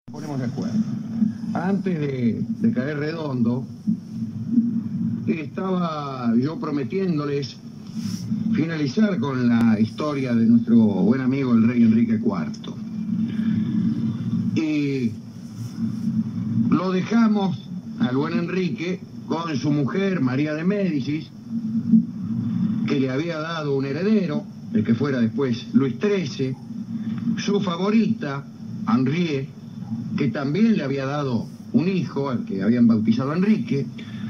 Ponemos de acuerdo. Antes de caer redondo, estaba yo prometiéndoles finalizar con la historia de nuestro buen amigo el rey Enrique IV. Y lo dejamos al buen Enrique con su mujer María de Médicis, que le había dado un heredero, el que fuera después Luis XIII, su favorita, Henriette, que también le había dado un hijo, al que habían bautizado Enrique.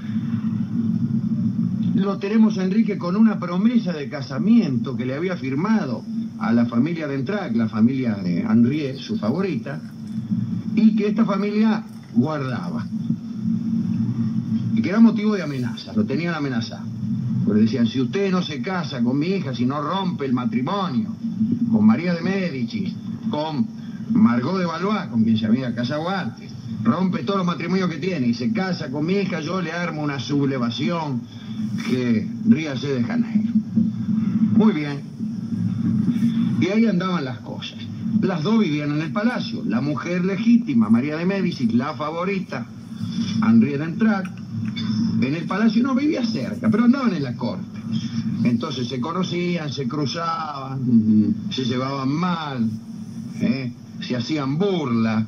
Lo tenemos a Enrique con una promesa de casamiento que le había firmado a la familia de Entrac, la familia de Henriette, su favorita, y que esta familia guardaba. Y que era motivo de amenaza, lo tenían amenazado. Porque decían, si usted no se casa con mi hija, si no rompe el matrimonio con María de Médicis, con Margot de Valois, con quien se había casado antes, rompe todos los matrimonios que tiene y se casa con mi hija, yo le armo una sublevación que ríase de Janeiro. Muy bien. Y ahí andaban las cosas. Las dos vivían en el palacio. La mujer legítima, María de Médicis, la favorita, Henriette d'Entrac, en el palacio no vivía cerca, pero andaban en la corte. Entonces se conocían, se cruzaban, se llevaban mal, se hacían burla.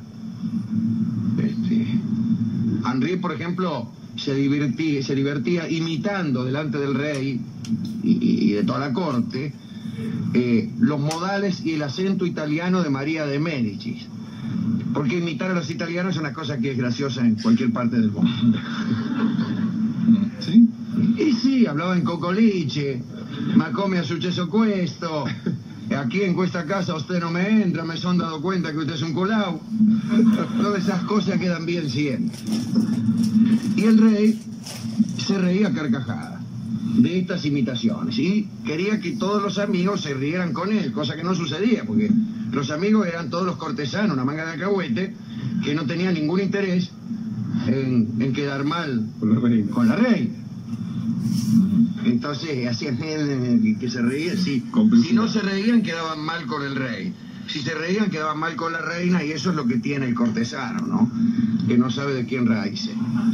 Henriette, por ejemplo, se divertía imitando delante del rey y de toda la corte los modales y el acento italiano de María de Médicis. Porque imitar a los italianos es una cosa que es graciosa en cualquier parte del mundo. ¿Sí? Y sí, hablaba en cocoliche, ma come ha successo questo, aquí en esta casa usted no me entra, me son dado cuenta que usted es un colao. Todas esas cosas quedan bien siempre. Y el rey se reía a carcajadas de estas imitaciones y quería que todos los amigos se rieran con él, cosa que no sucedía, porque los amigos eran todos los cortesanos, una manga de alcahuete, que no tenían ningún interés en quedar mal con la reina. Entonces hacían que se reían. Si no se reían, quedaban mal con el rey. Si se reían, quedaban mal con la reina, y eso es lo que tiene el cortesano, ¿no? Que no sabe de quién raíz.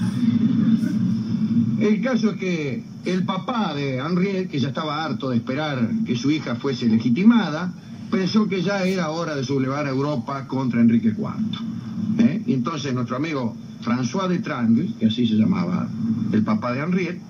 El caso es que el papá de Henriette, que ya estaba harto de esperar que su hija fuese legitimada, pensó que ya era hora de sublevar a Europa contra Enrique IV. Y entonces nuestro amigo François de Trangles, que así se llamaba el papá de Henriette,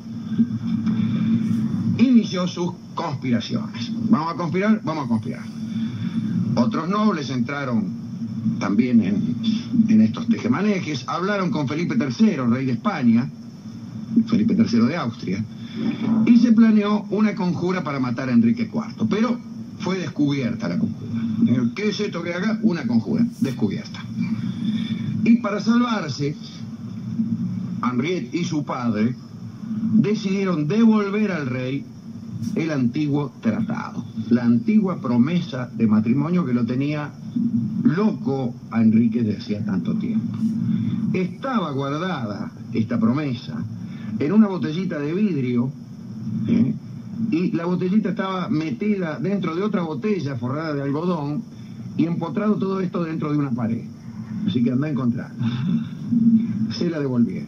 inició sus conspiraciones. ¿Vamos a conspirar? Vamos a conspirar. Otros nobles entraron también en estos tejemanejes, hablaron con Felipe III, rey de España, Felipe III de Austria, y se planeó una conjura para matar a Enrique IV, pero fue descubierta la conjura. ¿Qué es esto que haga? Una conjura, descubierta. Y para salvarse, Henriette y su padre decidieron devolver al rey el antiguo tratado, la antigua promesa de matrimonio que lo tenía loco a Enrique desde hacía tanto tiempo. Estaba guardada esta promesa en una botellita de vidrio, y la botellita estaba metida dentro de otra botella forrada de algodón y empotrado todo esto dentro de una pared. Así que anda a encontrar. Se la devolvieron.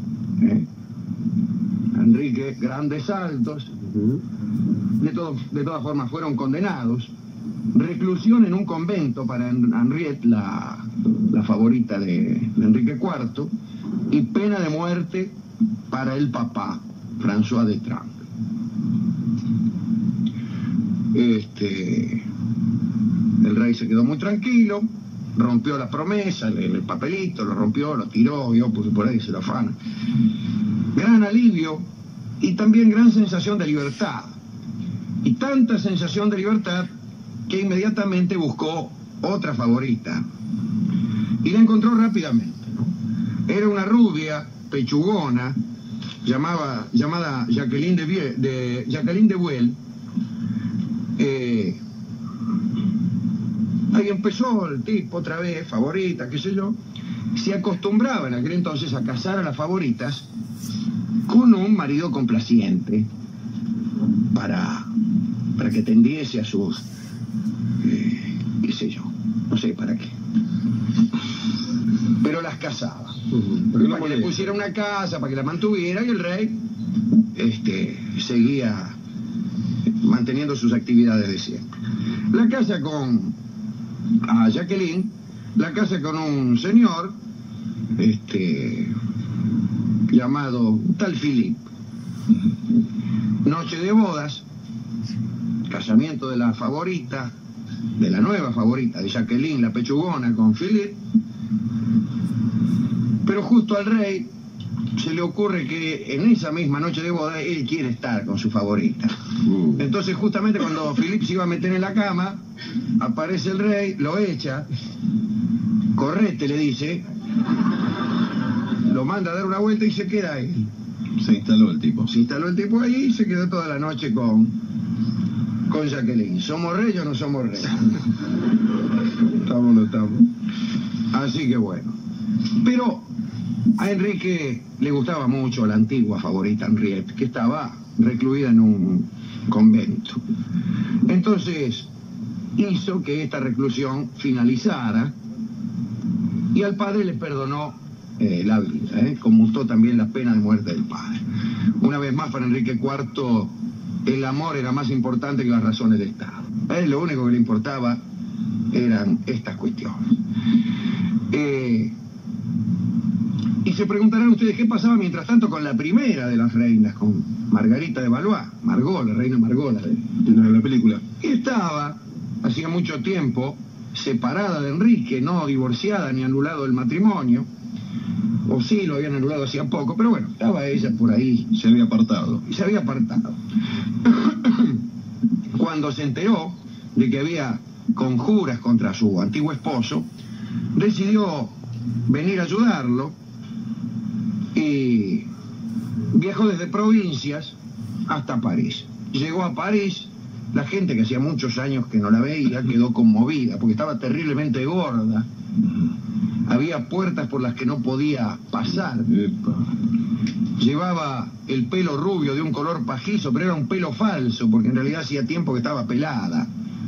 Enrique, grandes saltos. De todas formas fueron condenados. Reclusión en un convento para Henriette, la favorita de Enrique IV, y pena de muerte para el papá, François de Trangles. El rey se quedó muy tranquilo, rompió la promesa, el papelito, lo rompió, lo tiró, yo puse por ahí, se lo afana. Gran alivio y también gran sensación de libertad. Y tanta sensación de libertad que inmediatamente buscó otra favorita. Y la encontró rápidamente, ¿no? Era una rubia, pechugona, llamada Jacqueline de Buell. Ahí empezó el tipo otra vez, favorita, qué sé yo. Se acostumbraba en aquel entonces a casar a las favoritas con un marido complaciente para que tendiese a sus qué sé yo, no sé para qué. pero las casaba. Para que le pusiera una casa, para que la mantuviera, y el rey seguía manteniendo sus actividades de siempre. La casa a Jacqueline, la casa con un señor llamado tal Philippe. Noche de bodas, casamiento de la favorita, de la nueva favorita de Jacqueline, la pechugona, con Philippe. Pero justo al rey se le ocurre que en esa misma noche de boda él quiere estar con su favorita. Entonces justamente cuando Philippe se iba a meter en la cama, aparece el rey, lo echa, correte, le dice, lo manda a dar una vuelta y se queda ahí. Se instaló el tipo. Se instaló el tipo ahí y se quedó toda la noche con Jacqueline. ¿Somos reyes o no somos reyes? Estamos, no estamos. Así que bueno. Pero a Enrique le gustaba mucho la antigua favorita Henriette, que estaba recluida en un convento. Entonces hizo que esta reclusión finalizara y al padre le perdonó la vida, conmutó también la pena de muerte del padre. Una vez más, para Enrique IV, el amor era más importante que las razones de Estado. A él lo único que le importaba eran estas cuestiones. Y se preguntarán ustedes qué pasaba mientras tanto con la primera de las reinas, con Margarita de Valois, Margot, la reina Margot, de la película. Y estaba, hacía mucho tiempo, separada de Enrique, no divorciada ni anulado el matrimonio. O sí, lo habían anulado hacía poco, pero bueno, estaba ella por ahí. Se había apartado. Se había apartado. Cuando se enteró de que había conjuras contra su antiguo esposo, decidió venir a ayudarlo y viajó desde provincias hasta París. Llegó a París, la gente que hacía muchos años que no la veía quedó conmovida porque estaba terriblemente gorda. Había puertas por las que no podía pasar. Llevaba el pelo rubio de un color pajizo, pero era un pelo falso, porque en realidad hacía tiempo que estaba pelada.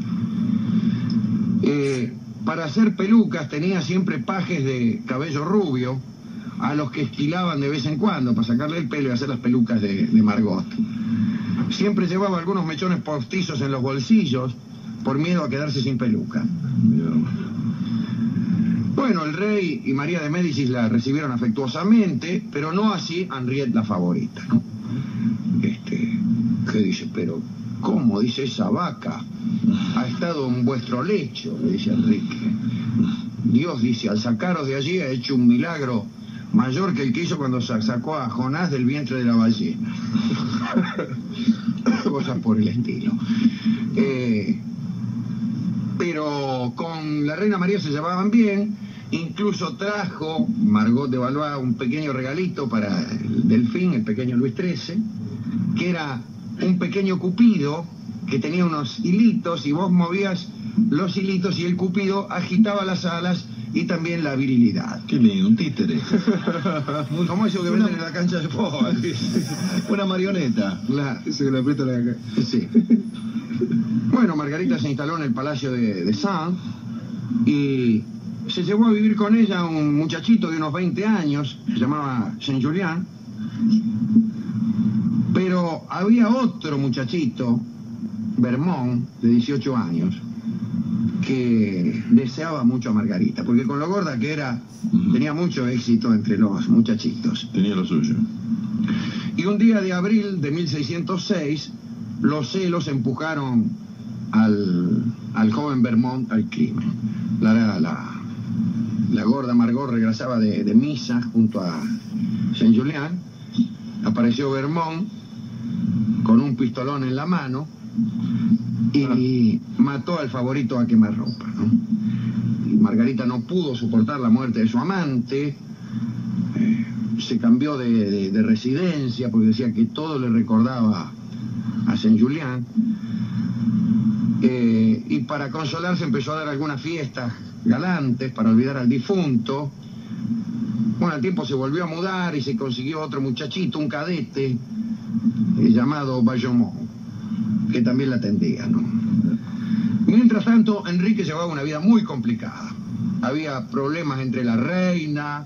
Para hacer pelucas tenía siempre pajes de cabello rubio, a los que esquilaban de vez en cuando para sacarle el pelo y hacer las pelucas de Margot. Siempre llevaba algunos mechones postizos en los bolsillos, por miedo a quedarse sin peluca. Bueno, el rey y María de Médicis la recibieron afectuosamente, pero no así Henriette la favorita, ¿no? ¿Qué dice? Pero, ¿cómo? Dice, esa vaca ha estado en vuestro lecho, le dice Enrique. Dios, dice, al sacaros de allí ha hecho un milagro mayor que el que hizo cuando sacó a Jonás del vientre de la ballena. Cosas por el estilo. Pero con la reina María se llevaban bien. Incluso trajo Margot de Valois un pequeño regalito para el delfín, el pequeño Luis XIII, que era un pequeño cupido que tenía unos hilitos y vos movías los hilitos y el cupido agitaba las alas y también la virilidad. Qué lindo, un títere. Como eso que venden en la cancha de fútbol. Una marioneta. Ese que le aprieta la... Sí. Bueno, Margarita se instaló en el palacio de Saint y se llevó a vivir con ella un muchachito de unos 20 años, se llamaba Saint-Julien, pero había otro muchachito, Vermont, de 18 años, que deseaba mucho a Margarita, porque con lo gorda que era, tenía mucho éxito entre los muchachitos. Tenía lo suyo. Y un día de abril de 1606, los celos empujaron al joven Vermont al crimen. La gorda Margot regresaba de misa junto a Saint-Julien. Apareció Vermont con un pistolón en la mano y mató al favorito a quemarropa, ¿no? Y Margarita no pudo soportar la muerte de su amante, se cambió de residencia porque decía que todo le recordaba a Saint-Julien, y para consolarse empezó a dar algunas fiestas galantes para olvidar al difunto. Bueno, al tiempo se volvió a mudar y se consiguió otro muchachito, un cadete, llamado Bayomont, que también la atendía, ¿no? Mientras tanto, Enrique llevaba una vida muy complicada. había problemas entre la reina,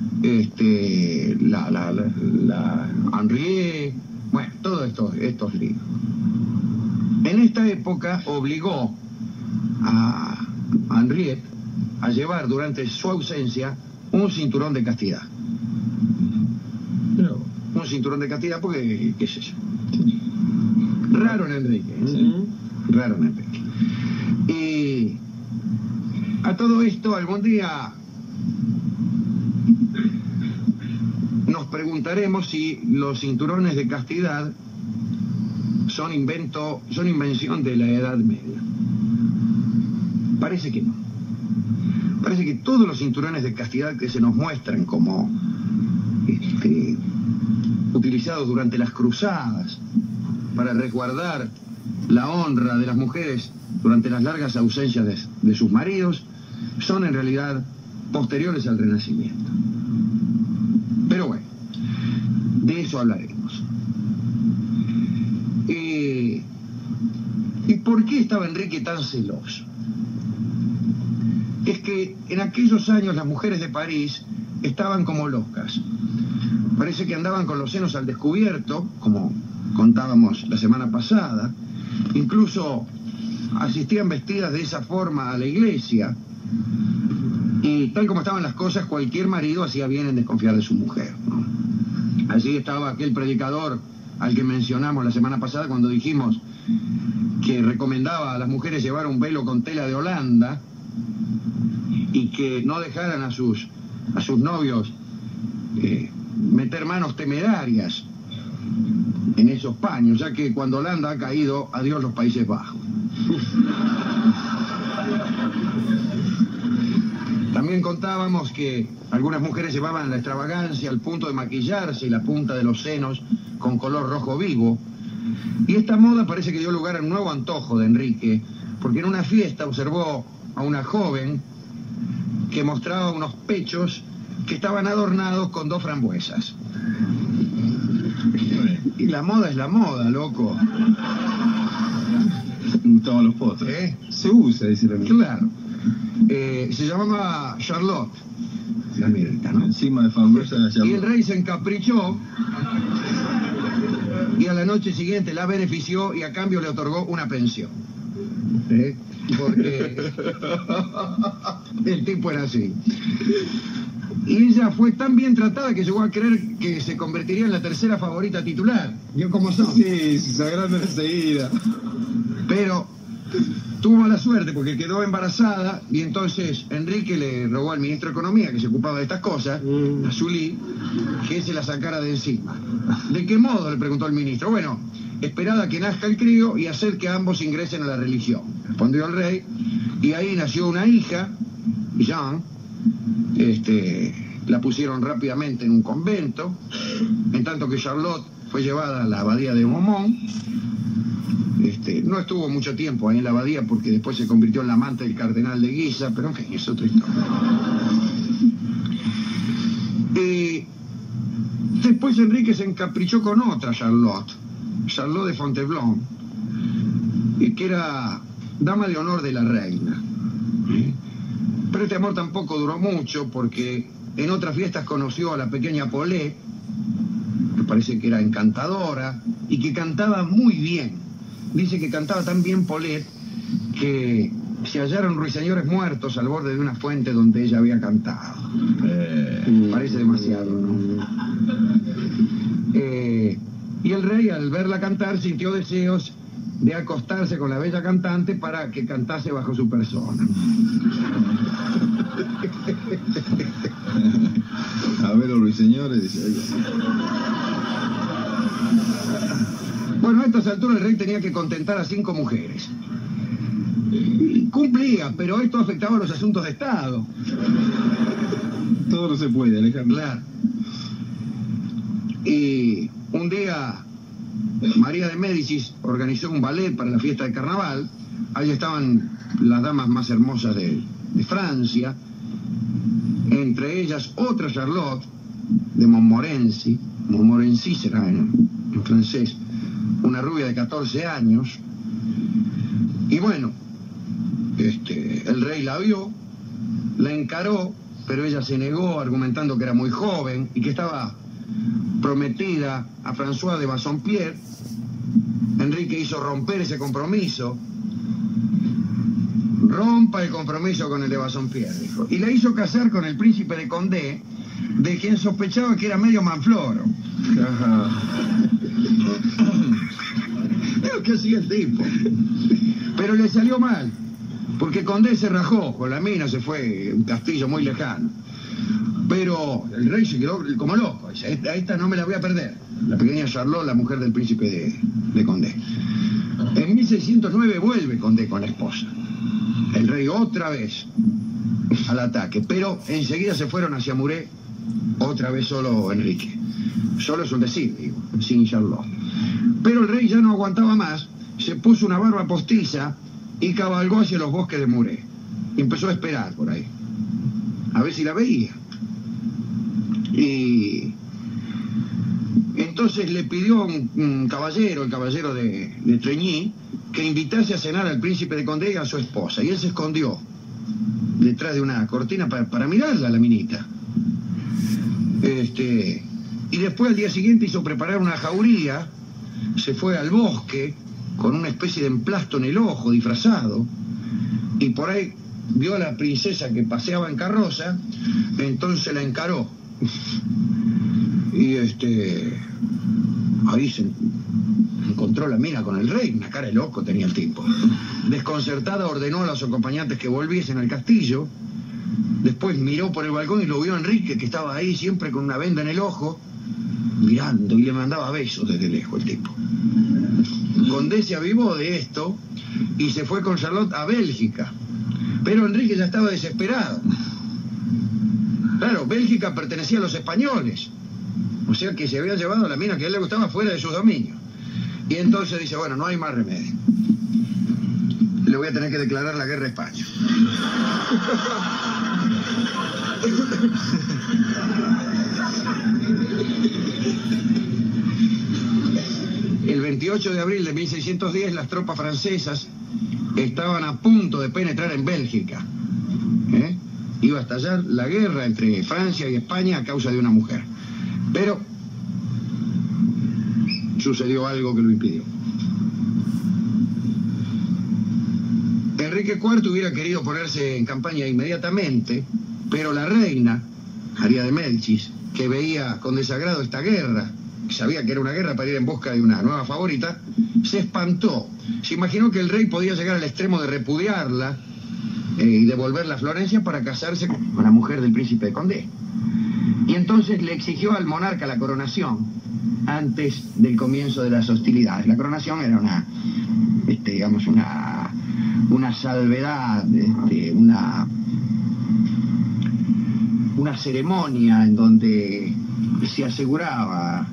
la Henriette, bueno, todos estos líos. En esta época obligó a Henriette a llevar durante su ausencia un cinturón de castidad. Pero, Un cinturón de castidad porque, qué sé yo. Raro en Enrique. Raro en Enrique. Y a todo esto algún día nos preguntaremos si los cinturones de castidad son invención de la Edad Media. Parece que no. Parece que todos los cinturones de castidad que se nos muestran como utilizados durante las cruzadas para resguardar la honra de las mujeres durante las largas ausencias de sus maridos, son en realidad posteriores al Renacimiento. Pero bueno, de eso hablaremos. ¿Y por qué estaba Enrique tan celoso? Es que en aquellos años las mujeres de París estaban como locas. Parece que andaban con los senos al descubierto, como contábamos la semana pasada. Incluso asistían vestidas de esa forma a la iglesia. Y tal como estaban las cosas, cualquier marido hacía bien en desconfiar de su mujer, ¿no? Así estaba aquel predicador al que mencionamos la semana pasada cuando dijimos que recomendaba a las mujeres llevar un velo con tela de Holanda y que no dejaran a sus novios meter manos temerarias en esos paños, ya que cuando Holanda ha caído, adiós los Países Bajos. También contábamos que algunas mujeres llevaban la extravagancia al punto de maquillarse y la punta de los senos con color rojo vivo. Y esta moda parece que dio lugar a un nuevo antojo de Enrique, porque en una fiesta observó a una joven que mostraba unos pechos que estaban adornados con 2 frambuesas. Y la moda es la moda, loco. todos los postres. Se usa, dice la mía. Claro. Se llamaba Charlotte, la mirita, ¿no? Encima de famosa Charlotte. Y el rey se encaprichó y a la noche siguiente la benefició y a cambio le otorgó una pensión. Porque el tipo era así. Y ella fue tan bien tratada que llegó a creer que se convertiría en la tercera favorita titular. ¿Vio cómo son? Sí, se agrandan enseguida. Pero tuvo mala suerte porque quedó embarazada y entonces Enrique le rogó al ministro de Economía, que se ocupaba de estas cosas, a Sully, que se la sacara de encima. ¿De qué modo?, le preguntó el ministro. Bueno, esperad a que nazca el crío y hacer que ambos ingresen a la religión, respondió el rey. Y ahí nació una hija, Jean. La pusieron rápidamente en un convento, en tanto que Charlotte fue llevada a la abadía de Beaumont. No estuvo mucho tiempo ahí en la abadía porque después se convirtió en la amante del cardenal de Guisa, pero en fin, es otra historia. Después Enrique se encaprichó con otra Charlotte de Fontainebleau, que era dama de honor de la reina. Pero este amor tampoco duró mucho porque en otras fiestas conoció a la pequeña Paulette, que parece que era encantadora y que cantaba muy bien. Dice que cantaba tan bien Paulette que se hallaron ruiseñores muertos al borde de una fuente donde ella había cantado. Parece demasiado, ¿no? Y el rey, al verla cantar, sintió deseos de acostarse con la bella cantante para que cantase bajo su persona. A ver los ruiseñores, dice ella. Bueno, a estas alturas el rey tenía que contentar a 5 mujeres. Cumplía, pero esto afectaba a los asuntos de Estado. Todo no se puede, Alejandro. Claro. Y un día María de Médicis organizó un ballet para la fiesta de carnaval. Ahí estaban las damas más hermosas de Francia, entre ellas otra Charlotte de Montmorency será en francés, una rubia de 14 años. Y bueno, el rey la vio la encaró, pero ella se negó argumentando que era muy joven y que estaba prometida a François de Bassompierre. Enrique hizo romper ese compromiso. Rompa el compromiso con el de Bassompierre, dijo. Y la hizo casar con el príncipe de Condé, de quien sospechaba que era medio manfloro. Ajá. Lo que hacía el tipo. Pero le salió mal, porque Condé se rajó con la mina, se fue a un castillo muy lejano. Pero el rey se quedó como loco. Dice, a esta no me la voy a perder. La pequeña Charlotte, la mujer del príncipe de Condé. En 1609 vuelve Condé con la esposa. El rey otra vez al ataque, pero enseguida se fueron hacia Muret, otra vez solo Enrique. Solo es un decir, digo, sin Charlotte. Pero el rey ya no aguantaba más, se puso una barba postiza y cabalgó hacia los bosques de Muret. Y empezó a esperar por ahí, a ver si la veía. Y entonces le pidió a un caballero, el caballero de Treigny, que invitase a cenar al príncipe de Condé y a su esposa. Y él se escondió detrás de una cortina para mirarla a la minita. Y después al día siguiente hizo preparar una jauría, se fue al bosque con una especie de emplasto en el ojo, disfrazado, y por ahí vio a la princesa que paseaba en carroza, entonces la encaró. Y ahí se encontró la mina con el rey, una cara de loco tenía el tipo. Desconcertada ordenó a los acompañantes que volviesen al castillo. Después miró por el balcón y lo vio a Enrique, que estaba ahí siempre con una venda en el ojo, mirando, y le mandaba besos desde lejos el tipo. Condé se avivó de esto y se fue con Charlotte a Bélgica. Pero Enrique ya estaba desesperado. Claro, Bélgica pertenecía a los españoles. O sea que se había llevado a la mina que a él le gustaba fuera de sus dominios. Y entonces dice, bueno, no hay más remedio. Le voy a tener que declarar la guerra a España. El 28 de abril de 1610 las tropas francesas estaban a punto de penetrar en Bélgica. Iba a estallar la guerra entre Francia y España a causa de una mujer. Pero sucedió algo que lo impidió. Enrique IV hubiera querido ponerse en campaña inmediatamente, pero la reina, María de Médicis, que veía con desagrado esta guerra, que sabía que era una guerra para ir en busca de una nueva favorita, se espantó. Se imaginó que el rey podía llegar al extremo de repudiarla y devolverla a Florencia para casarse con la mujer del príncipe de Condé. Y entonces le exigió al monarca la coronación antes del comienzo de las hostilidades. La coronación era una salvedad, una ceremonia en donde se aseguraba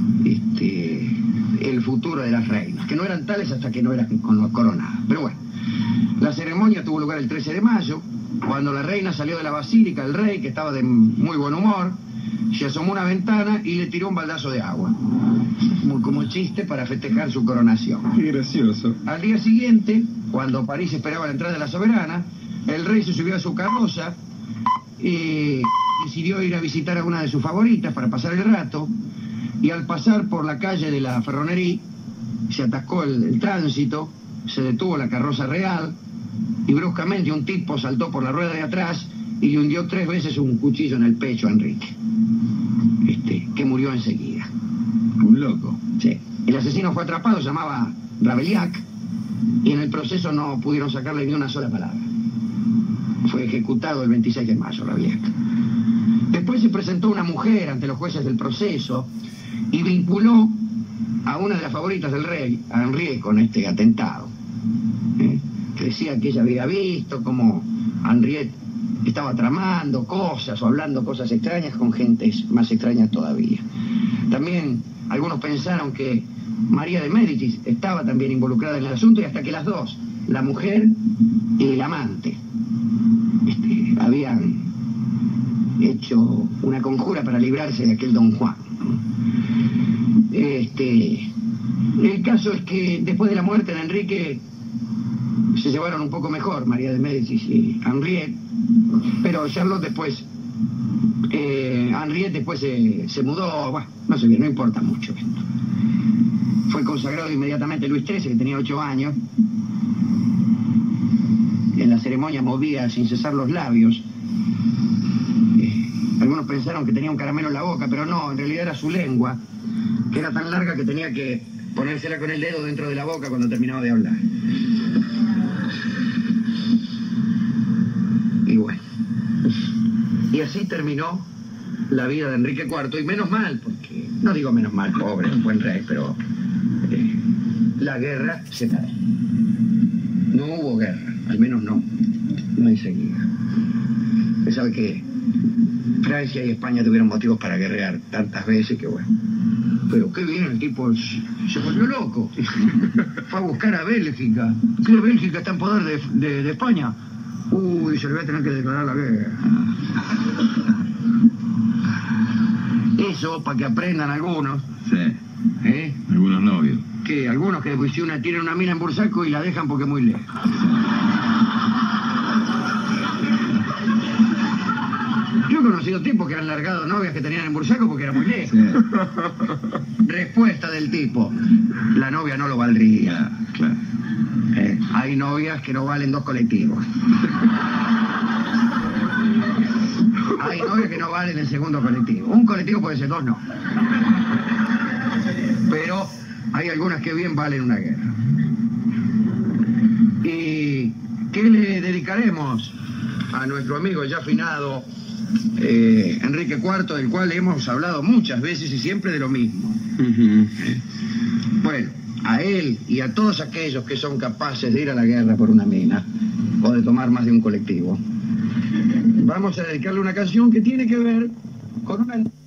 el futuro de las reinas, que no eran tales hasta que no eran coronadas. Pero bueno, la ceremonia tuvo lugar el 13 de mayo, cuando la reina salió de la basílica, el rey, que estaba de muy buen humor, se asomó a una ventana y le tiró un baldazo de agua, como chiste para festejar su coronación. Qué gracioso. Al día siguiente, cuando París esperaba la entrada de la soberana, el rey se subió a su carroza y decidió ir a visitar a una de sus favoritas para pasar el rato, y al pasar por la calle de la Ferronnerie se atascó el tránsito, se detuvo la carroza real y bruscamente un tipo saltó por la rueda de atrás y le hundió 3 veces un cuchillo en el pecho a Enrique, que murió enseguida. Un loco. Sí. El asesino fue atrapado, se llamaba Ravaillac, y en el proceso no pudieron sacarle ni una sola palabra. Fue ejecutado el 26 de mayo, Ravaillac. Después se presentó una mujer ante los jueces del proceso y vinculó a una de las favoritas del rey, a Henriette, con este atentado. Que decía que ella había visto cómo Henriette estaba tramando cosas o hablando cosas extrañas con gentes más extrañas todavía. También algunos pensaron que María de Médicis estaba también involucrada en el asunto, y hasta que las dos, la mujer y el amante, habían hecho una conjura para librarse de aquel don Juan. El caso es que después de la muerte de Enrique se llevaron un poco mejor María de Médicis y Henriette, Pero Charlotte después, Henriette después se mudó, bueno, no sé bien, no importa mucho esto. Fue consagrado inmediatamente Luis XIII, que tenía 8 años. En la ceremonia movía sin cesar los labios. Algunos pensaron que tenía un caramelo en la boca, pero no, en realidad era su lengua, que era tan larga que tenía que ponérsela con el dedo dentro de la boca cuando terminaba de hablar. Y bueno, y así terminó la vida de Enrique IV, y menos mal, porque, no digo menos mal, pobre, un buen rey, pero la guerra se paró. No hubo guerra, al menos no enseguida. Usted sabe que Francia y España tuvieron motivos para guerrear tantas veces que bueno. Pero qué bien, el tipo se volvió loco. Fue a buscar a Bélgica. ¿Qué Bélgica está en poder de España? Uy, se le va a tener que declarar la guerra. Eso, para que aprendan algunos. Sí. Algunos novios. Que algunos que pues, si tienen una mina en Bursaco y la dejan porque es muy lejos. Yo he conocido tipos que han largado novias que tenían en Bursaco porque era muy lejos. Sí. Respuesta del tipo: la novia no lo valdría. Claro. Hay novias que no valen 2 colectivos. Hay novias que no valen el segundo colectivo. Un colectivo puede ser 2, no. Pero hay algunas que bien valen una guerra. ¿Y qué le dedicaremos a nuestro amigo ya afinado Enrique IV, del cual hemos hablado muchas veces y siempre de lo mismo? Bueno, a él y a todos aquellos que son capaces de ir a la guerra por una mina o de tomar más de un colectivo, vamos a dedicarle una canción que tiene que ver con una...